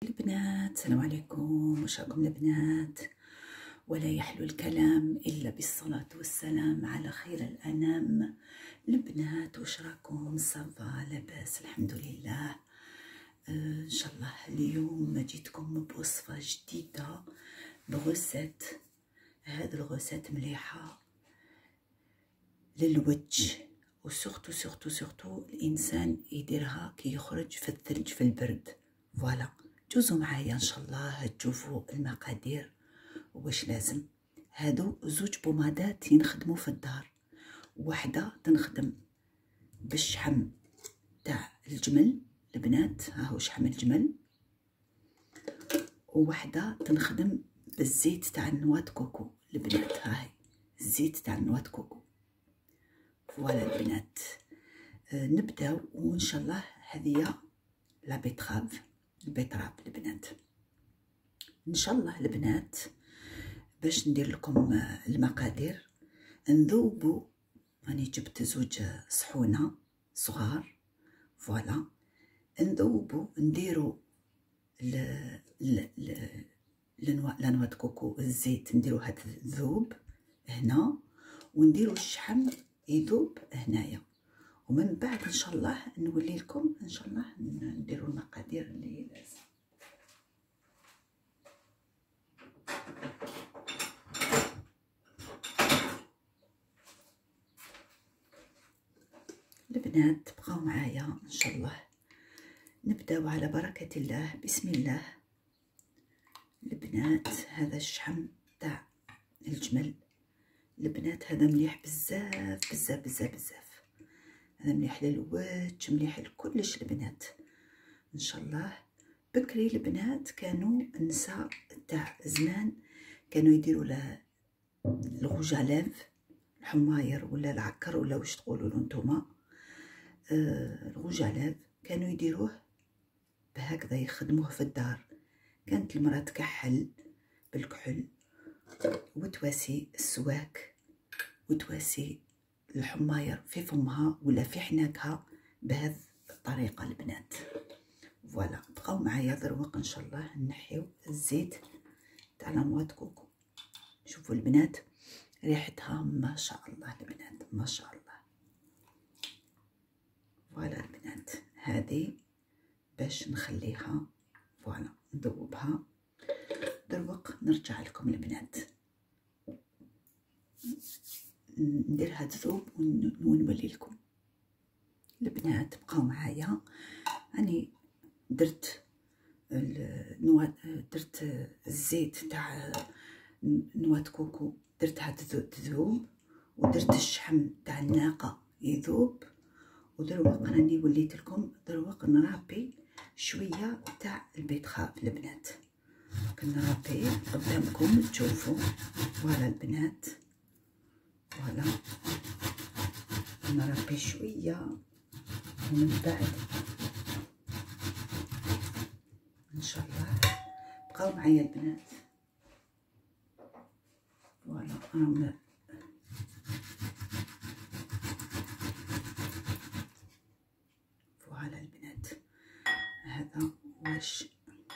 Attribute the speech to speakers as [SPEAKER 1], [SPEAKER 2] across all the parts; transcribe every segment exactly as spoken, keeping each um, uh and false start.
[SPEAKER 1] البنات السلام عليكم، واش راكم البنات؟ ولا يحلو الكلام الا بالصلاه والسلام على خير الانام. البنات واش راكم؟ صافا لاباس الحمد لله. آه ان شاء الله اليوم جيتكم بوصفه جديده بغوسات. هاد الغوسات مليحه للوجه، وسورتو سورتو سورتو الانسان يديرها كي يخرج في الثلج في البرد. فوالا جوزوا معايا ان شاء الله تشوفوا المقادير واش لازم. هادو زوج بومادات ينخدموا في الدار، وحده تنخدم بالشحم تاع الجمل البنات، ها هو شحم الجمل، ووحده تنخدم بالزيت تاع النواه كوكو البنات، ها هي الزيت تاع النواه كوكو. فوالا البنات آه نبداو، وان شاء الله هذه لا بيتراب البيتراب البنات ان شاء الله البنات. باش ندير لكم المقادير نذوبوا، راني جبت زوج صحونه صغار. فوالا نذوبوا نديروا ل ل ل لنوات كوكو الزيت، نديروا هذا الذوب هنا، ونديروا الشحم يذوب هنايا، ومن بعد ان شاء الله نولي لكم ان شاء الله نديروا المقادير اللي لازم. البنات بقاو معايا ان شاء الله. نبداو على بركه الله، بسم الله البنات. هذا الشحم تاع الجمل البنات، هذا مليح بزاف بزاف بزاف بزاف، هذا مليح للوجه، مليح لكلش البنات ان شاء الله. بكري البنات كانوا النساء تاع زمان كانوا يديروا له الغوجاليف الحماير ولا العكر ولا واش تقولوا له نتوما. آه الغوجاليف كانوا يديروه بهكذا، يخدموه في الدار. كانت المراه تكحل بالكحل وتواسي السواك وتواسي الحماير في فمها ولا في حناكها بهذه الطريقه البنات. فوالا بقاو معايا دروق ان شاء الله نحيو الزيت تاع نواه كوكو. شوفوا البنات ريحتها ما شاء الله البنات ما شاء الله. فوالا البنات هذه باش نخليها، فوالا نذوبها دروق. نرجع لكم البنات ندير هاد الذوب ونولي لكم البنات. بقاو معايا، راني درت النواه، درت الزيت تاع نواه كوكو، درت هاد الذوب، ودرت الشحم تاع الناقه يذوب، ودروق راني وليت لكم دروق نرابي شويه تاع البيتخاب البنات. كنرابي قدامكم تشوفوا. فوالا البنات فوالا نرابي شويه، ومن بعد ان شاء الله بقاو معايا البنات. فوالا راهم فوالا البنات هذا واش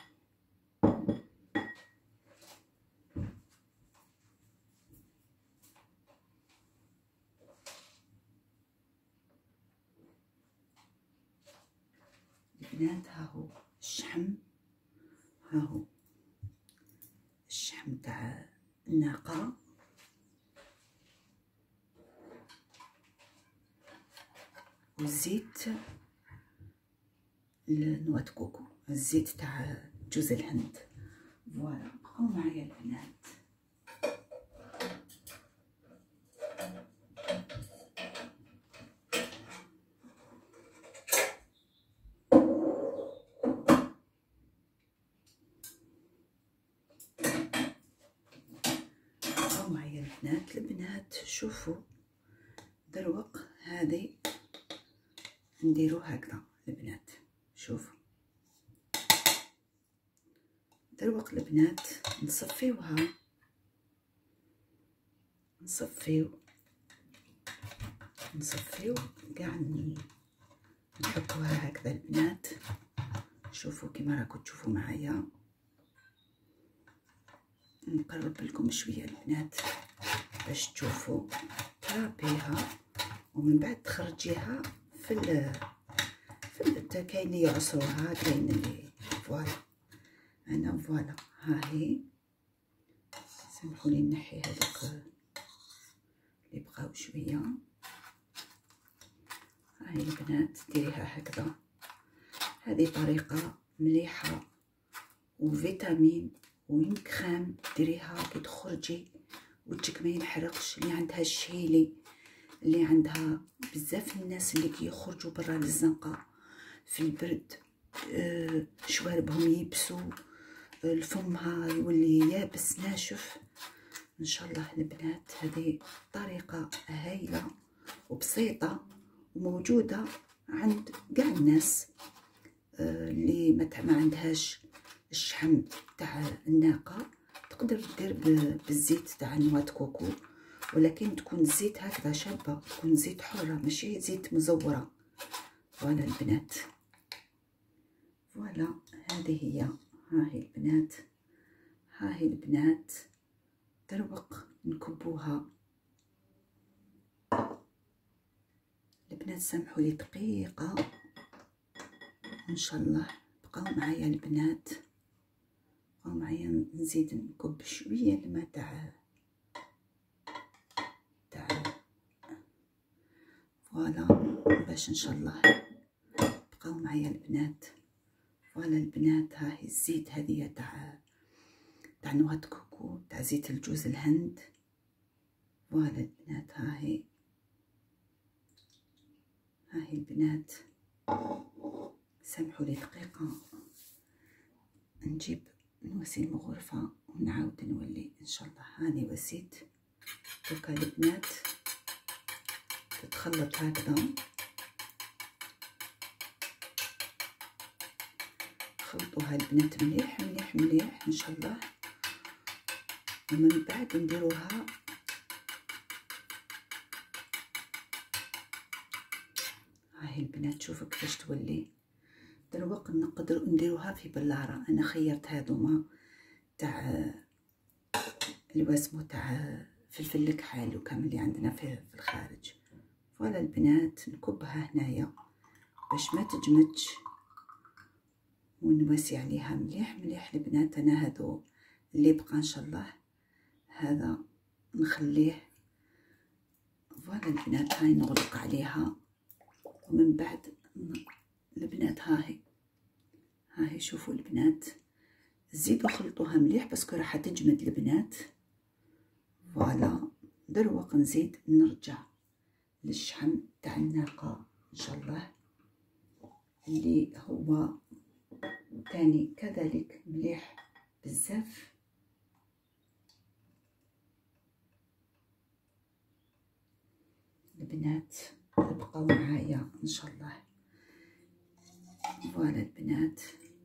[SPEAKER 1] البنات. ها هو الشحم، ها هو الشحم تاع الناقه، والزيت النواه كوكو، الزيت تاع جوز الهند. فوالا بقاو معايا البنات. بقاو معايا البنات. البنات شوفوا دروق هذه نديرو هكذا البنات. شوفوا دروق البنات نصفيوها، نصفيو نصفيو كاع نحطوها هكذا البنات. شوفوا كيما راكم تشوفوا معايا. نقرب لكم شويه البنات باش تشوفوا. ترابيها ومن بعد تخرجيها في ال في ال كاين اللي يعصروها، كاين اللي فوالا. انا فوالا ها هي. سامحوني نحي هذوك اللي بقاو شويه. هاي البنات ديريها هكذا. هذه طريقه مليحه وفيتامين وكريم ديريها كي تخرجي وجهك ما ينحرقش. اللي عندها الشيلي، اللي عندها بزاف الناس اللي كي يخرجوا برا للزنقه في البرد، آه شواربهم يبسوا، آه الفمها يولي يابس ناشف. ان شاء الله البنات هذه طريقه هايله وبسيطه وموجوده عند كاع الناس آه اللي ما عندهاش الشحم تاع الناقه. تقدر دير بالزيت تاع نواة كوكو، ولكن تكون الزيت هكذا شابه، تكون زيت حره ماشي زيت مزوره. فوالا البنات، فوالا هذه هي. ها هي البنات، ها هي البنات دروق نكبوها. البنات سامحوا لي دقيقه ان شاء الله. بقاو معايا البنات، بقاو معايا. نزيد نكب شويه الماء تاع تاع فوالا باش ان شاء الله. بقاو معايا البنات. فوالا البنات ها هي الزيت هذه تاع تاع نواة كوكو تاع زيت الجوز الهند. فوالا البنات ها هي، ها هي البنات. سامحوا لي دقيقه نجيب نوسي المغرفه ونعاود نولي ان شاء الله. هاني وسيت دوكا البنات تتخلط هكذا. خلطوها البنات مليح مليح مليح ان شاء الله. ومن بعد نديروها هاهي البنات. شوفوا كيفاش تولي دروق. نقدر نديروها في بلاره. انا خيرت هذوما تاع الواسمو تاع فلفل الكحل وكامل اللي عندنا في الخارج. فوالا البنات نكبها هنايا باش ما تجمدش ونواسي عليها مليح مليح البنات. انا هذو اللي بقى ان شاء الله هذا نخليه. فوالا البنات هاي نغلق عليها. ومن بعد البنات هاهي هاهي شوفوا البنات زيدوا خلطوها مليح باسكو راح تجمد البنات. فوالا دروق نزيد نرجع للشحم تاع الناقه ان شاء الله اللي هو تاني كذلك مليح بزاف. البنات تبقاو معايا ان شاء الله. فوالا البنات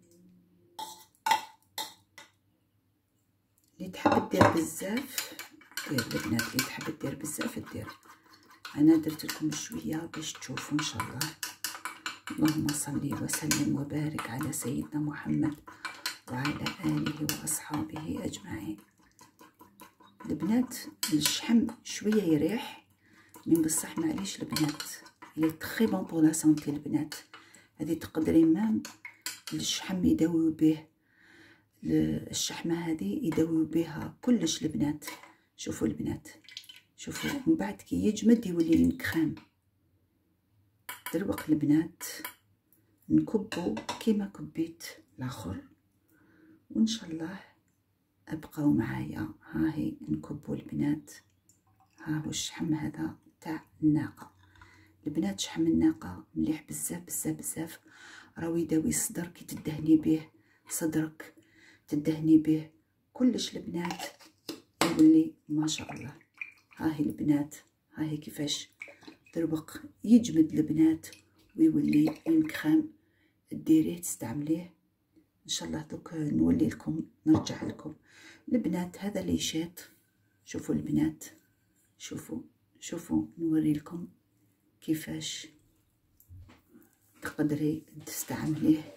[SPEAKER 1] اللي تحب دير بزاف دير البنات، اللي تحب دير بزاف دير. انا درت لكم شويه باش تشوفوا ان شاء الله. اللهم صل وسلم وبارك على سيدنا محمد وعلى اله واصحابه اجمعين. البنات الشحم شويه يريح من بصح معليش البنات لي تري بون بور لا سونتي البنات. هذه تقدري مام الشحم يداويو به الشحمه هذه يداويو بها كلش البنات. شوفوا البنات شوفوا من بعد كي يجمد يولي كريم. دروق البنات نكبو كيما كبيت الاخر وان شاء الله ابقاو معايا. ها هي نكبو البنات. ها هو الشحم هذا تاع الناقه البنات. شحم الناقه مليح بزاف بزاف بزاف. راهو يداوي الصدر كي تدهني به صدرك تدهني به كلش البنات يولي ما شاء الله. ها هي البنات ها هي كيفاش دروق يجمد البنات ويولي كريم ديريه تستعمليه ان شاء الله. دوك نولي لكم نرجع لكم البنات. هذا ليشات. شوفوا البنات شوفوا شوفوا نوري لكم كيفاش تقدري تستعمليه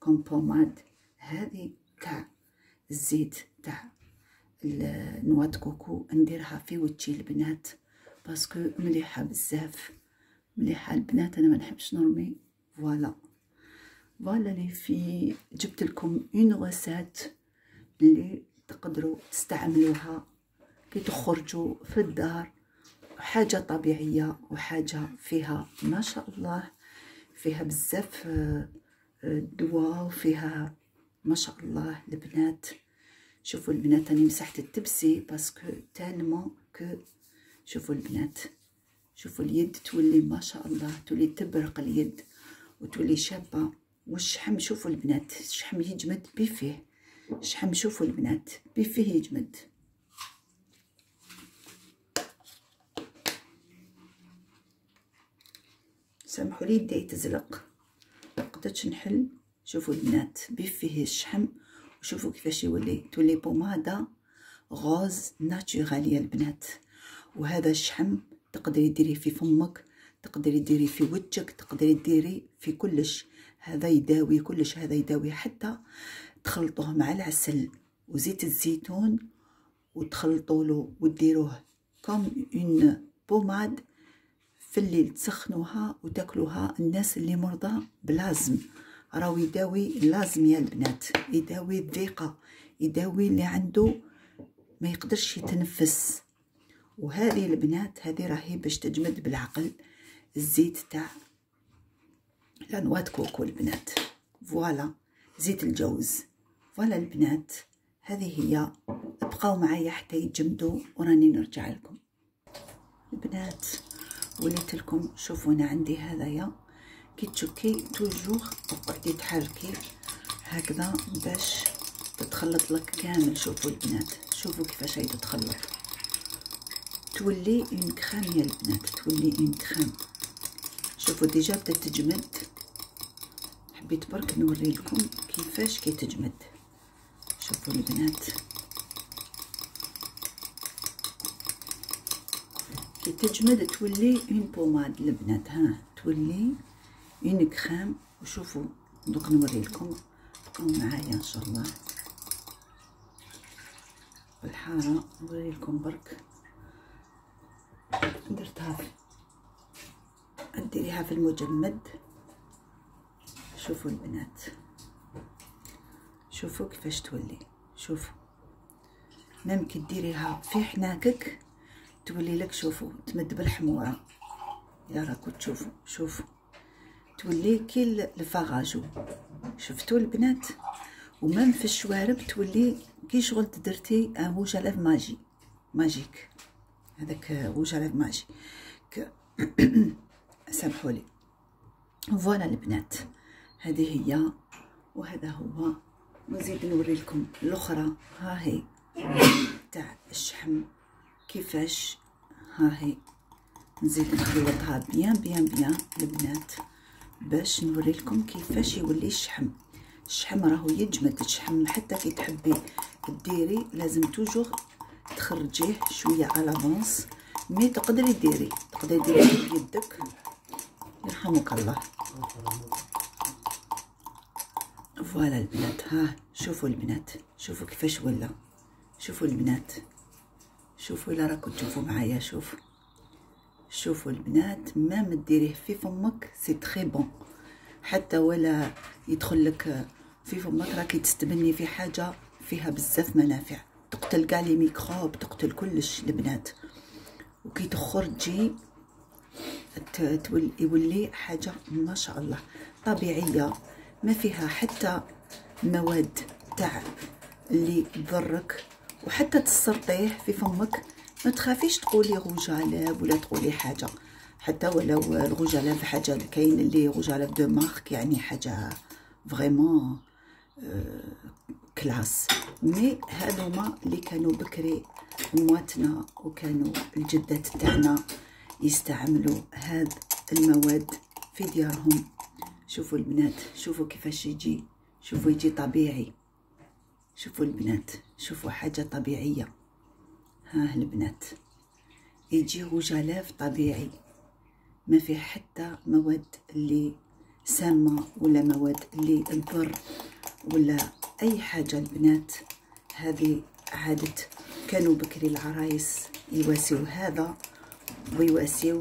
[SPEAKER 1] كوم بوماد. هذه تاع الزيت تاع نواه كوكو نديرها في وجهي البنات باسكو مليحه بزاف، مليحه البنات. انا ما نحبش نرمي. فوالا فوالا لي في جبت لكم اون غوسات اللي تقدروا تستعملوها كي تخرجوا في الدار، حاجه طبيعيه وحاجه فيها ما شاء الله فيها بزاف دواء وفيها ما شاء الله البنات. شوفوا البنات راني مسحت التبسي باسكو تالمون كو. شوفوا البنات، شوفوا اليد تولي ما شاء الله، تولي تبرق اليد وتولي شابه. والشحم شوفوا البنات، الشحم يجمد بفيه، الشحم شوفوا البنات بفيه يجمد. سامحوا لي يدي تزلق مقدرتش نحل. شوفوا البنات بفيه الشحم وشوفوا كيفاش يولي، تولي بوماده غوز ناتورال يا البنات. وهذا الشحم تقدري ديريه في فمك، تقدري ديريه في وجهك، تقدري ديريه في كلش. هذا يداوي كلش، هذا يداوي حتى تخلطوه مع العسل وزيت الزيتون وتخلطوا له وديروه كوم اون بوماد في الليل، تسخنوها وتاكلوها. الناس اللي مرضى بلازم راهو يداوي اللازم يا البنات، يداوي الضيقه، يداوي اللي عنده ما يقدرش يتنفس. وهذه البنات هذه راهي باش تجمد بالعقل. الزيت تاع نواه كوكو البنات، فوالا زيت الجوز. فوالا البنات هذه هي. ابقاو معايا حتى يتجمدوا وراني نرجع لكم البنات. وليت لكم شوفوا انا عندي هذايا كي تشكي توجور وقعدي تحركي هكذا باش تتخلط لك كامل. شوفوا البنات، شوفوا كيفاش هي تتخلط، تولي اون كريم يا البنات، تولي اون كريم. شوفوا ديجا بدات تجمد. حبيت برك نوري لكم كيفاش كي تجمد. شوفوا البنات كي تجمد تولي اون بوماد البنات، ها تولي اون كريم. وشوفوا دوك نوري لكم، بقاو معايا ان شاء الله. بالحاره نوري لكم برك درتها ديريها في المجمد. شوفوا البنات، شوفوا كيفاش تولي. شوفوا ممكن ديريها في حناكك تولي لك. شوفوا تمد بالحموره الا راكم تشوفوا. شوفوا تولي كي الفاغاجو. شفتوا البنات؟ ومام في الشوارب تولي كي شغل درتي ان روج على ماجي ماجيك، هذاك روج على ماجي سامحوا لي. فوالا البنات هذه هي وهذا هو. نزيد نوري لكم الاخرى. ها هي تاع الشحم كيفاش، ها هي نزيد نخلطها بيان بيان بيان البنات باش نوري لكم كيفاش يولي الشحم. الشحم راهو يجمد، الشحم حتى كي تحبي ديري لازم توجور تخرجيه شويه على لافونس. مي تقدري ديري تقدري ديري بيدك يرحمك الله. فوالا البنات، ها شوفوا البنات، شوفوا كيفاش ولا. شوفوا البنات، شوفوا الا راكم تشوفوا معايا. شوفوا شوفوا البنات، مام ديريه في فمك سي تري بون، حتى ولا يدخل لك في فمك راكي تستبني في حاجه فيها بزاف منافع، تقتل كاع لي ميكروب، تقتل كلش البنات. وكي تخرجي يولي حاجه ما شاء الله طبيعيه، ما فيها حتى مواد تاع اللي تضرك. وحتى تسرطيه في فمك ما تخافيش تقولي غوجالاب ولا تقولي حاجه، حتى ولو الغوجالاب حاجه كاين اللي غوجالاب دو مارك يعني حاجه فريمون كلاس. مي هذوما اللي كانوا بكري امواتنا وكانوا الجدات تاعنا يستعملوا هاد المواد في ديارهم. شوفوا البنات، شوفوا كيفاش يجي، شوفوا يجي طبيعي. شوفوا البنات، شوفوا حاجه طبيعيه. ها البنات يجي غوجالاف طبيعي ما فيه حتى مواد اللي سامه ولا مواد اللي تضر ولا اي حاجه البنات. هذه عادة كانوا بكري العرايس يواسيو هذا ويواسيو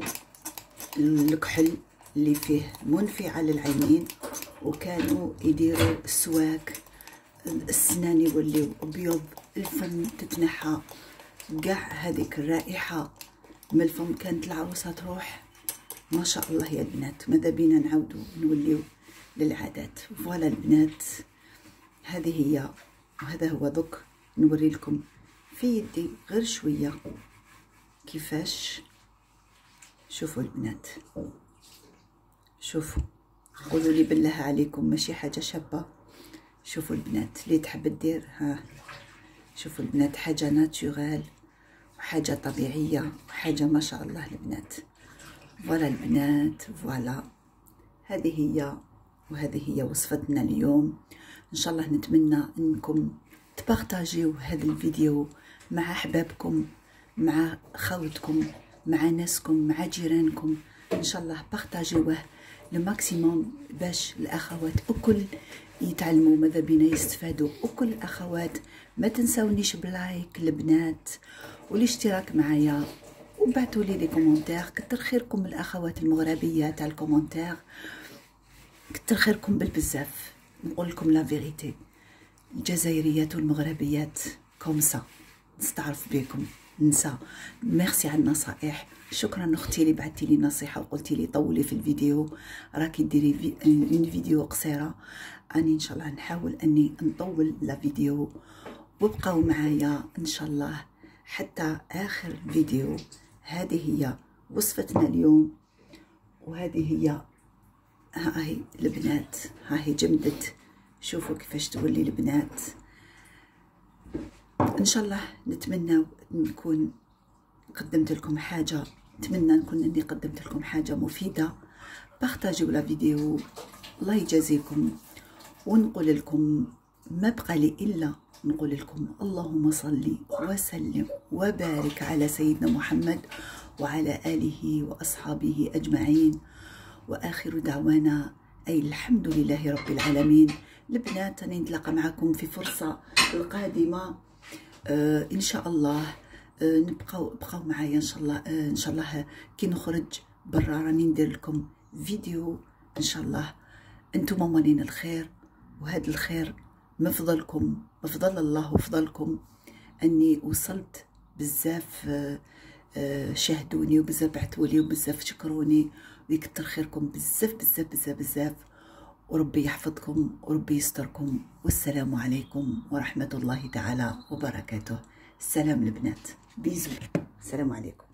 [SPEAKER 1] الكحل اللي فيه منفي على العينين، وكانوا يديروا السواك، السنان يوليو ابيض، الفم تتنحى، كاع هذيك الرائحه من الفم كانت العروسه تروح ما شاء الله يا البنات. ماذا بينا نعاودوا نوليو للعادات. فوالا البنات هذه هي، وهذا هو دوك نوري لكم في يدي غير شويه كيفاش. شوفوا البنات، شوفوا قولوا لي بالله عليكم ماشي حاجه شابه. شوفوا البنات اللي تحب دير ها، شوفوا البنات حاجه ناتورال وحاجه طبيعيه وحاجه ما شاء الله البنات. فوالا البنات، فوالا هذه هي، وهذه هي وصفتنا اليوم. ان شاء الله نتمنى انكم تبارطاجيو هذا الفيديو مع احبابكم، مع خوتكم، مع ناسكم، مع جيرانكم. ان شاء الله بارطاجيوه لماكسيموم باش الاخوات الكل يتعلموا، ماذا بينا يستفادوا وكل الاخوات. ما تنساونيش بلايك البنات والاشتراك معايا، وبعثوا لي لي كومونتير. كتر خيركم الاخوات المغربيه تاع الكومونتير، كتر خيركم بالبزاف. نقول لكم لا فيريتي، الجزائريات والمغربيات كومسا نستعرف بكم ننسى. ميرسي على النصائح. شكرا اختي اللي بعثتي لي نصيحه وقلتي لي طولي في الفيديو، راكي ديري في... اون فيديو قصيره. اني ان شاء الله نحاول اني نطول لا فيديو، وابقوا معايا ان شاء الله حتى اخر فيديو. هذه هي وصفتنا اليوم، وهذه هي ها هي البنات، ها هي جمدت. شوفوا كيفاش تولي البنات. ان شاء الله نتمنى نكون قدمت لكم حاجه، نتمنى نكون اني قدمت لكم حاجه مفيده. بارطاجيو لا فيديو، الله يجازيكم. ونقول لكم ما بقى لي الا نقول لكم اللهم صل وسلم وبارك على سيدنا محمد وعلى اله واصحابه اجمعين، واخر دعوانا اي الحمد لله رب العالمين. البنات راني نتلاقى معكم في فرصه القادمه آه ان شاء الله. آه نبقاو بقاو معايا ان شاء الله. آه ان شاء الله كي نخرج برا راني ندير لكم فيديو ان شاء الله. انتم مالين الخير، وهذا الخير مفضلكم، مفضل الله وفضلكم اني وصلت بزاف. آه آه شاهدوني وبزاف بعثولي وبزاف شكروني، ويكتر خيركم بزاف بزاف بزاف بزاف. وربي يحفظكم وربي يستركم. والسلام عليكم ورحمة الله تعالى وبركاته. السلام البنات، بيزو، السلام عليكم.